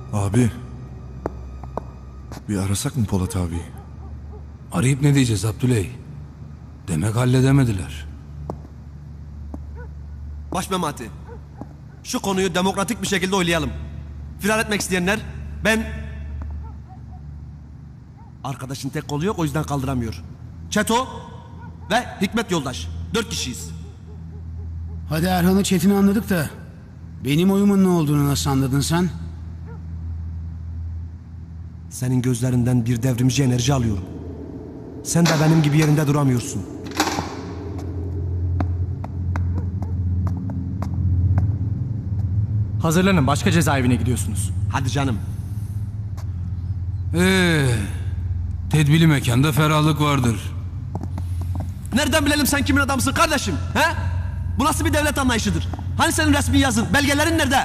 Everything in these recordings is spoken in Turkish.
Abi. Bir arasak mı Polat abi? Arayıp ne diyeceğiz Abdüley? Demek halledemediler. Baş Memati, şu konuyu demokratik bir şekilde oylayalım. Firar etmek isteyenler, ben... Arkadaşın tek kolu yok, o yüzden kaldıramıyor. Çeto ve Hikmet yoldaş. 4 kişiyiz. Hadi Erhan'ı Çetin'i anladık da benim oyumun ne olduğunu nasıl anladın sen? Senin gözlerinden bir devrimci enerji alıyorum. Sen de benim gibi yerinde duramıyorsun. Hazırlanın, başka cezaevine gidiyorsunuz. Hadi canım. Tedbirli mekanda ferahlık vardır. Nereden bilelim sen kimin adamısın kardeşim? He? Bu nasıl bir devlet anlayışıdır? Hani senin resmi yazın, belgelerin nerede?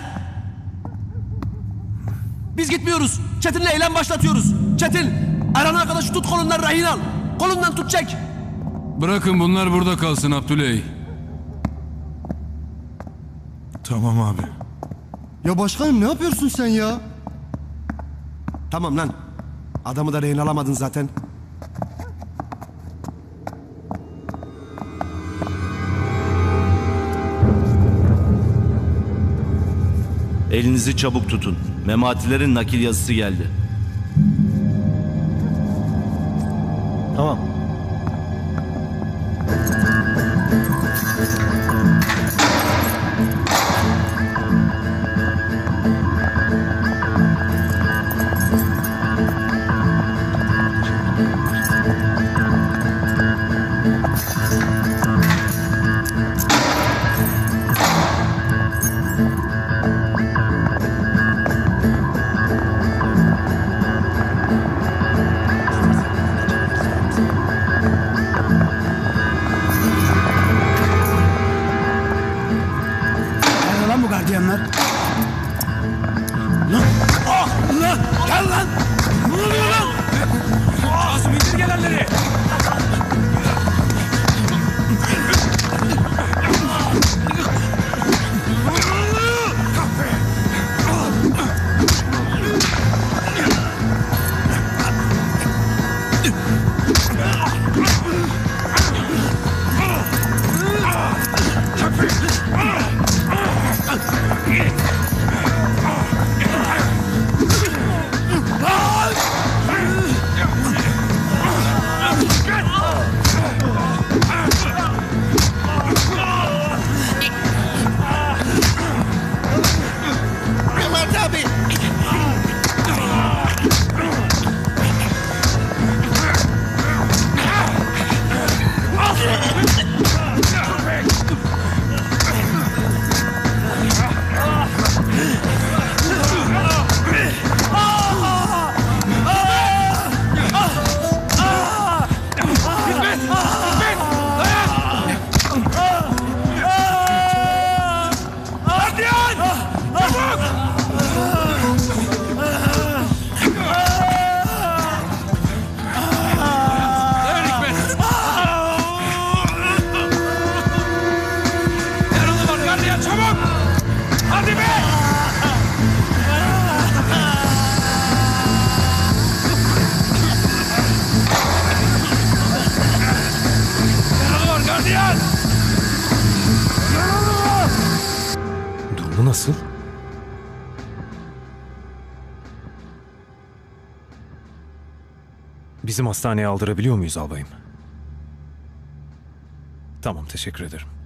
Biz gitmiyoruz. Çetin'le eylem başlatıyoruz. Çetin, Erhan arkadaşı tut kolundan rehin al. Kolundan tut çek. Bırakın bunlar burada kalsın Abdüley. Tamam abi. Ya başkanım ne yapıyorsun sen ya? Tamam lan. Adamı da rehin alamadın zaten. Elinizi çabuk tutun. Mematilerin nakil yazısı geldi. Tamam. Nerede lan bu gardiyanlar? Gel lan! Ne oluyor lan? Asım indir gelenleri! Durumu nasıl? Bizim hastaneye aldırabiliyor muyuz albayım? Tamam, teşekkür ederim.